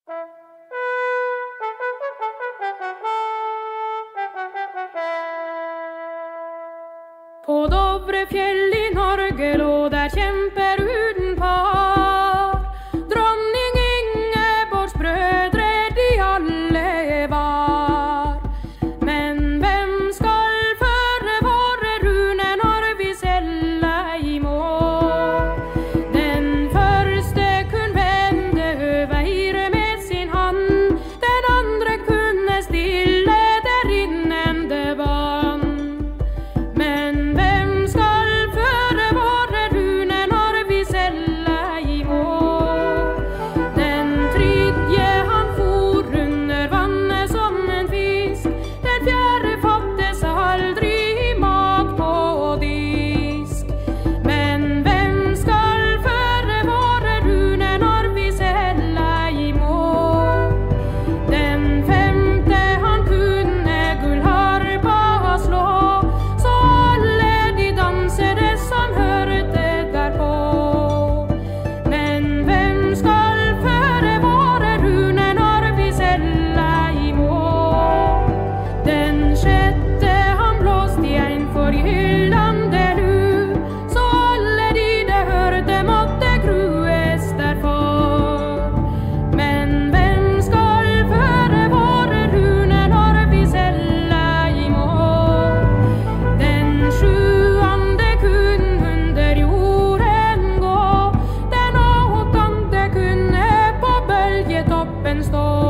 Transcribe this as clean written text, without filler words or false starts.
På Dovrefjell i Norge lå der kjemper uten par. Dronning Ingeborgs brødre de alle var. Men hvem skal føre våre rune når vi selv ei må? Den første kun vende øveire med sin hand, den andre kunne stille der innende vann. Men hvem skal føre våre rune når vi selv ei må? Den tredje han for under vannet som en fisk, den fjerde fattes aldri mat på disk. Men hvem skal føre våre rune når vi selv ei må? Den femte han kunne gullharpa slå, så alle de dansere som hørte derpå. Men hvem skal føre våre rune når vi selv ei må? Den sjette han blåste i ein forgyllande lur, så alle de det hørte måtte grues derfor. Men hvem skal føre våre rune når vi selv ei må? Den sjuende kunne under jorden gå, den åttende kunne på bølgetoppen stå.